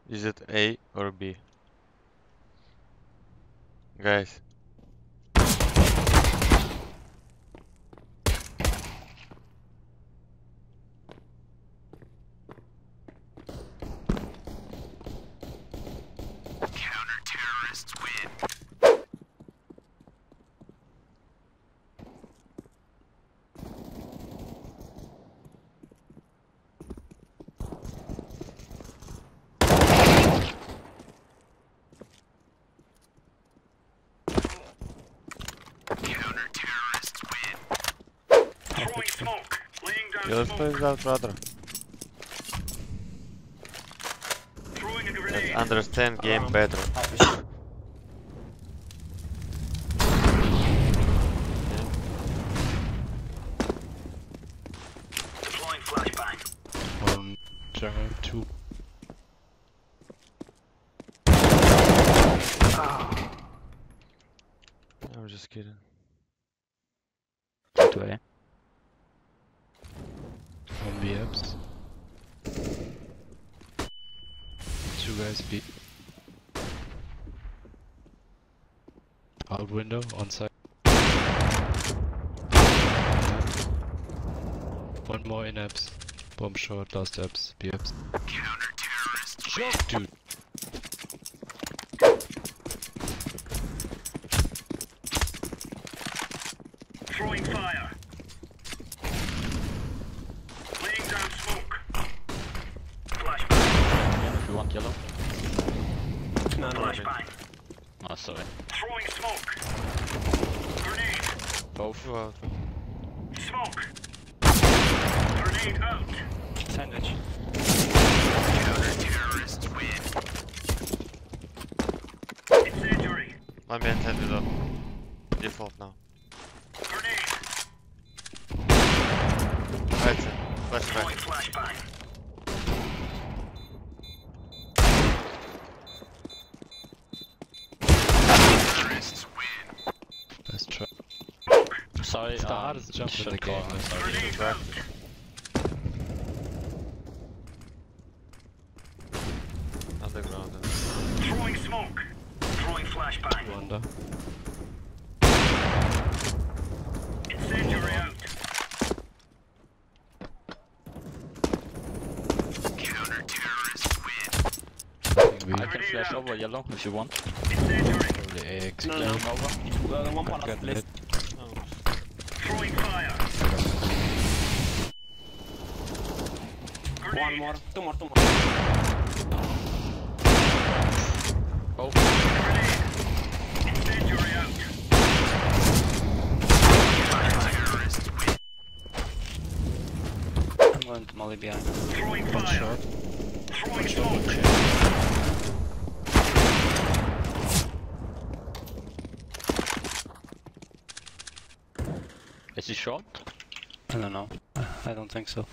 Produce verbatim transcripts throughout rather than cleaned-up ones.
Is it A or B? Guys. Counter-terrorists win. Counter-terrorists win. Throwing smoke. Laying down Я smoke. стоит out brother. Throwing a Let's grenade. understand game better. Deploying flashbang. One jungle, two. I'm just kidding. Two A. One B apps. Two guys B. Out window, on side. One more in apps. Bomb short, last apps, B apps. Counter-terrorists win. Dude. Throwing fire. Laying down smoke. Flashbang. If you want yellow. No, no, flashbang. Oh, sorry. Throwing smoke. Grenade. Both. Two out. Smoke. Grenade out. Sandwich. Counter-terrorists win. Incendiary. One behind head with up. Default now. Grenade. Right side. Throwing Flashback. flashbang. Terrorists win. Nice try. Sorry, It's the um, hardest jump in should the call, game. I'm sorry. Grenade back. out. Underground. Throwing smoke. Throwing flashbang. Two under. Incendiary out. Counter-terrorists win. Nothing B. I can flash over yellow if you want. Incendiary. Only A X. No, no. Flame over. Uh, one I part got of list. Throwing fire. One Grenade. more. Two more, two more. Both. Grenade. Incendiary out. Counter-terrorists win. I'm going to molly behind. Throwing One fire. short. Throwing smoke. Is he short? I don't know. I don't think so.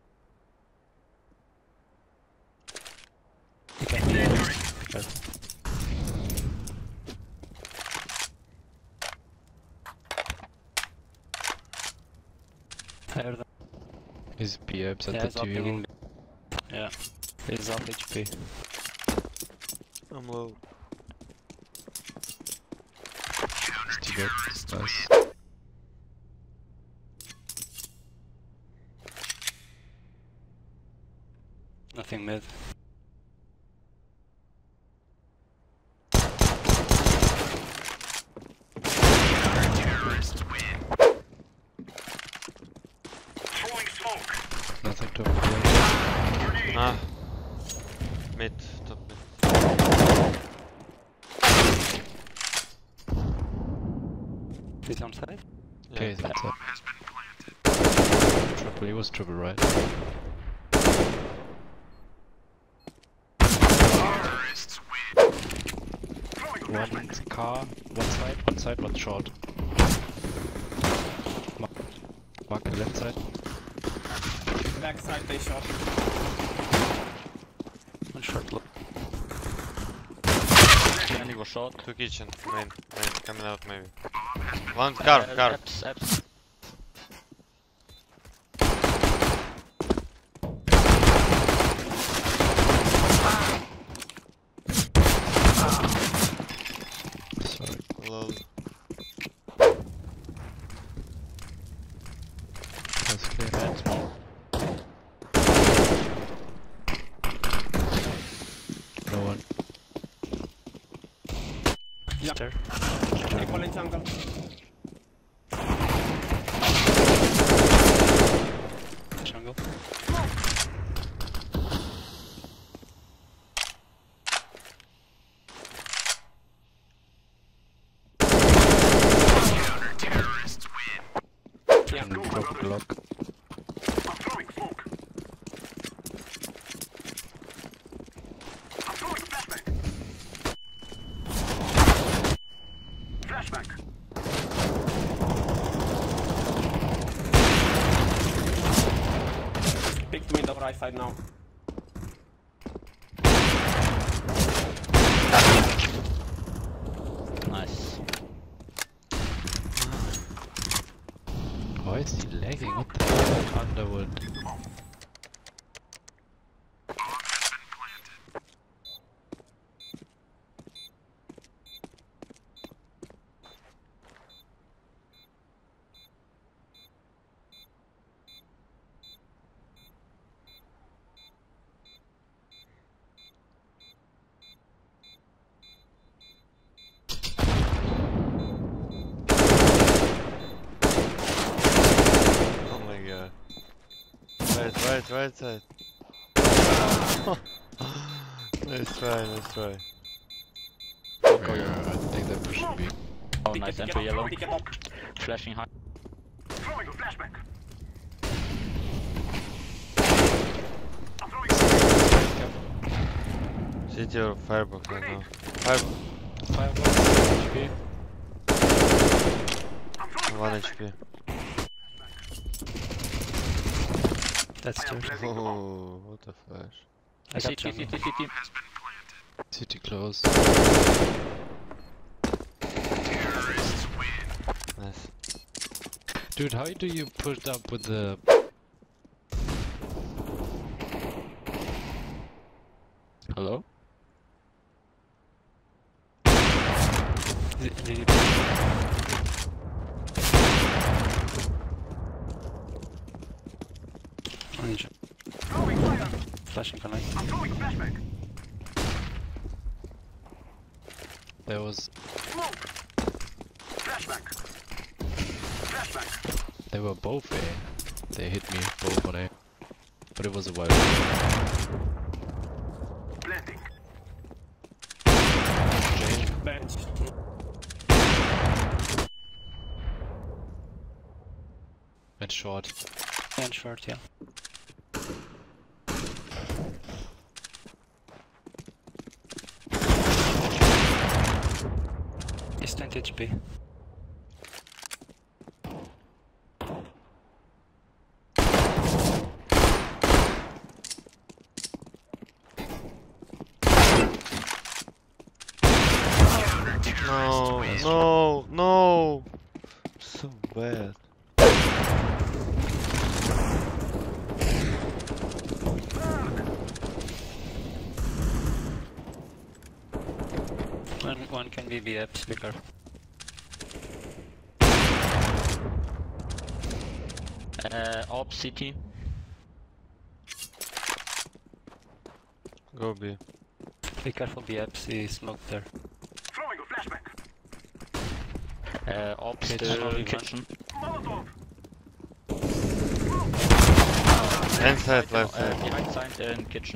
Incendiary. I heard him. Is B apps at Yeah, the he's T V upping room? in. Yeah. He's up H P. I'm low. T V. Nice. Nothing mid. Counter-terrorists win. Throwing smoke. Nothing to avoid. Grenade. Ah. Mid. Top mid. He's on side. Okay, Yeah. that's it. Has been planted. Triple, he was triple right. Terrorists win. Throwing One flashbang. car, one side, one side, one short. Mark, mark the left side. Back side, they shot. One short look. Behind you go short. Two kitchen. Main. Main. Coming out maybe. One car. Uh, Car. Apps, apps. Stair. Equal in jungle. Jungle. Yeah. And drop a block. I'm throwing smoke. I'm throwing flashback. Flashback. Picked me the right side now. Nice. Why is he lagging? What the fuck? Underwood. Oh my god. Right, right, right side. Nice try, nice try. Yeah, I think they're pushing B. Oh, nice Pick it entry up, yellow. pick it up. Flashing high. Throwing a flashback. I'm throwing City or firebox right now. Firebox. Firebox, H P. I'm throwing one H P. That's stairs. Oh, what a flash. I got City, jungle. city, city. City close. Nice. Dude, how do you put up with the... Hello? Did, did you... Ninja. throwing fire. Flashing connect. I'm throwing flashback. There was... Smoke. Flashback. Flashback. They were both A. They hit me both on A. But it was a while. Blending. Bench. And short. And short, yeah. It's twenty H P. No, no, no! So bad. One, one can be B F speaker. Uh, op city. Go B. Be careful B F, see smoke there. Throwing a flashback. Uh, op Kitchen. still Kitchen. kitchen. Molotov. Inside, No, left uh, side. behind side and kitchen.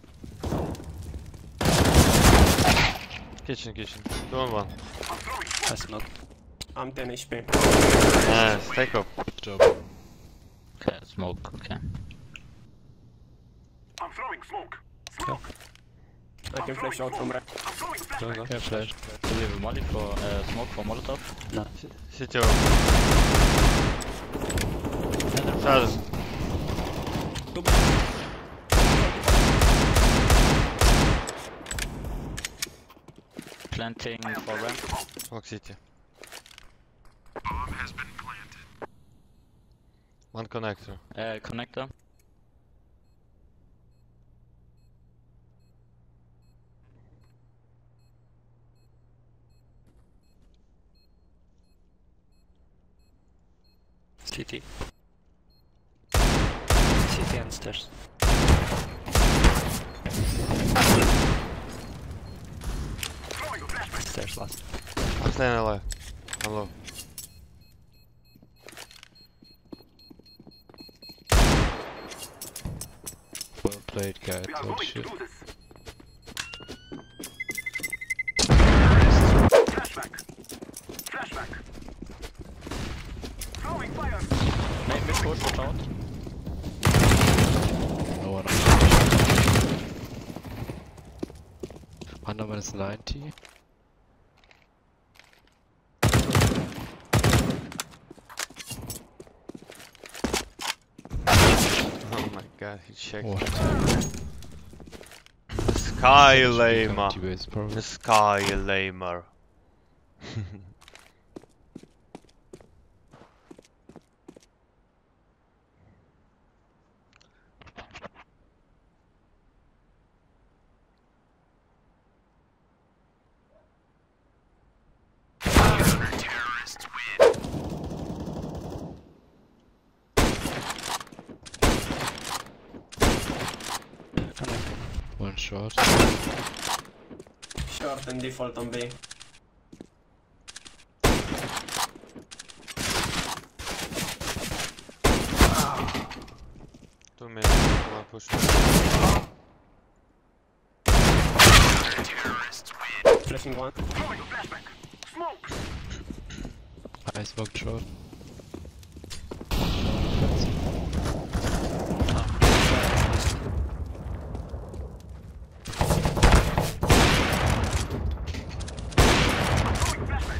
Kitchen, kitchen. Two on one. I'm throwing I smoke. I'm ten H P. Nice, take up. Good job. Okay, smoke, okay. I'm throwing smoke. Smoke. I can flash out from right. I'm throwing a Go, flashback. go. Yeah, flash. Do we have a molly for uh, smoke for Molotov? No. City or... Side. Two Planting for ramp. Fuck City. One connector. Uh, connector. C T. C T and stairs. Throwing a flashback. Stairs last. staying alive. I'm low. Well played, guys. We are Oh going to shit. do this. Flashback. Flashback. Throwing fire. Maybe push it out. No one. Under minus ninety. Oh my god, he checked. What? Sky lamer. T-base probably. The sky lamer. One shot. Short and default on B. Two minutes, one push. Flashing one. Throwing flashback. Smoke. I smoked short. Throwing flashback.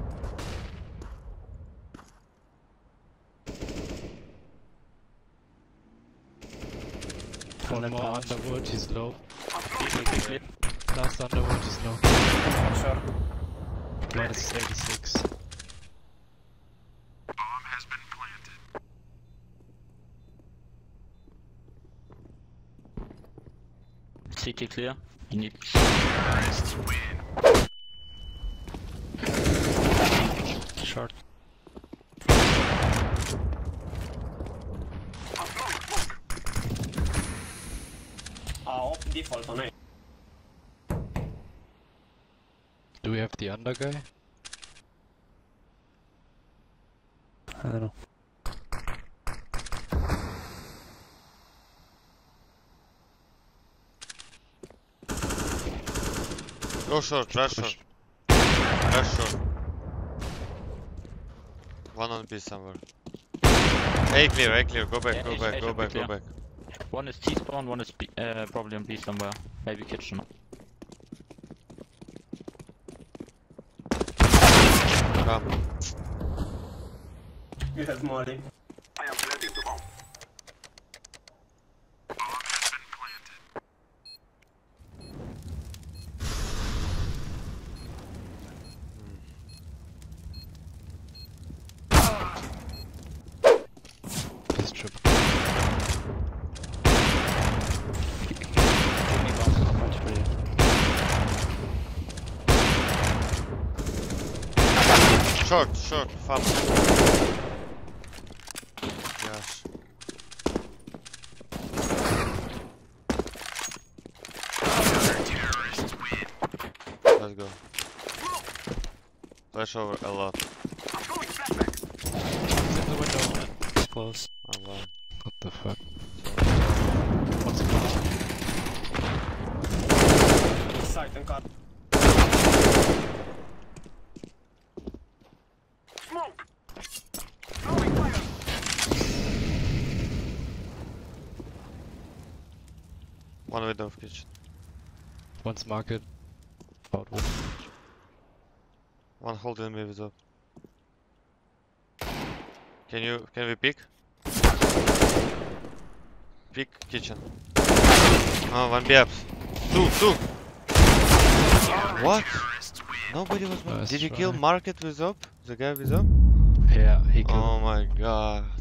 One more underwood, he's low. I'm throwing Last underwood is low. Short. Minus eighty-six. Bomb has been planted. C T clear. You need. Terrorists win. Short. I'm throwing smoke. Ah, op default on A. Do we have the under guy? I don't know. Go short, rush short. Rush short. One on B somewhere. A clear, A clear. Go back, Yeah, go A- back, A go should be back, go clear. back. One is T spawn, one is B, uh, probably on B somewhere. Maybe kitchen. Come. You have Molly. I am planting the bomb. Bomb has been planted. He's triple. Give me bomb so much for you. Short, short, fast. Gosh. Terrorists win. Let's go. Flash over a lot. I'm throwing flashback. He's in the window. It's close. A lot. What the fuck? Side and cut. Smoke. Throwing fire. One window of kitchen. One's market. About one. One holding me with up. Can you, can we pick? Pick kitchen. Oh, one B ups. Two, two! What? Terrorists win. Nobody was. Nice Did you try. kill market with up? The guy with up? Yeah, he killed. Oh my god.